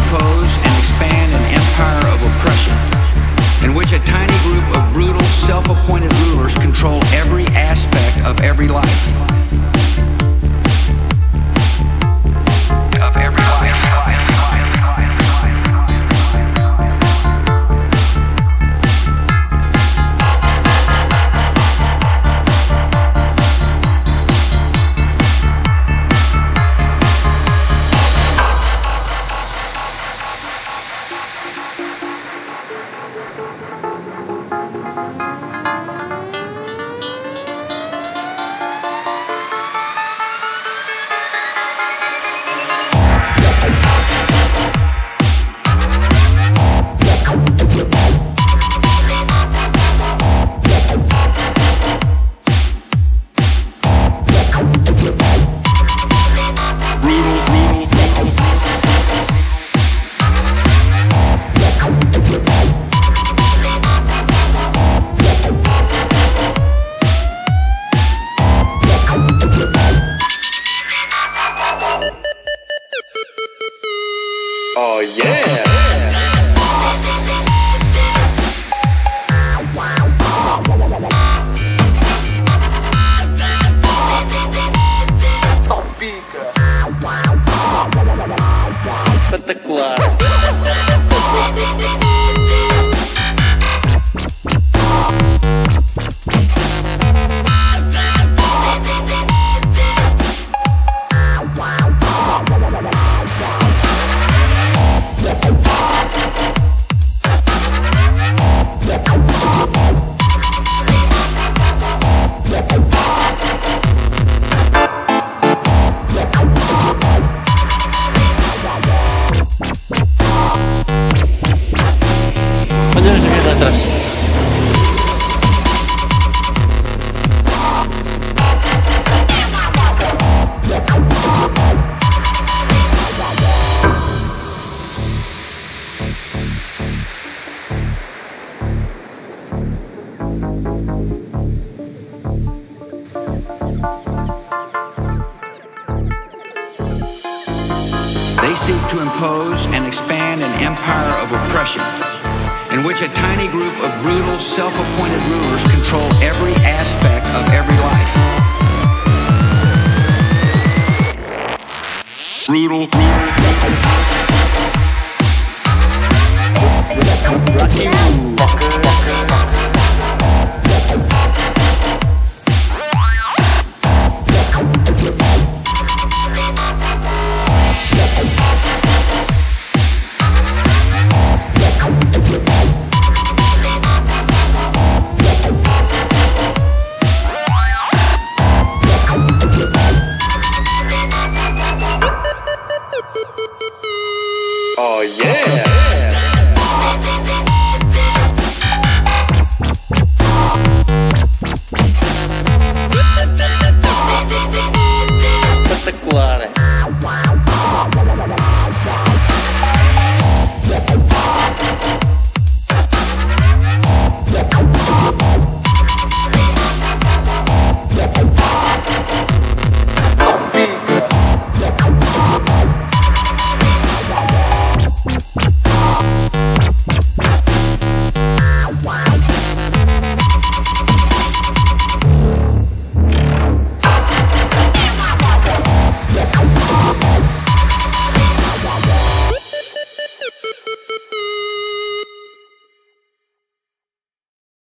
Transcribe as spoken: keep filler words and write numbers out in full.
impose and expand an empire of oppression, in which a tiny group of brutal, self-appointed rulers control every aspect of every life. Of every life. Oh yeah! Só pica! Espetacular! Olha os vídeos atrás. They seek to impose and expand an empire of oppression, in which a tiny group of brutal, self-appointed rulers control every aspect of every life. Brutal, brutal. Rocky fucker. Oh yeah!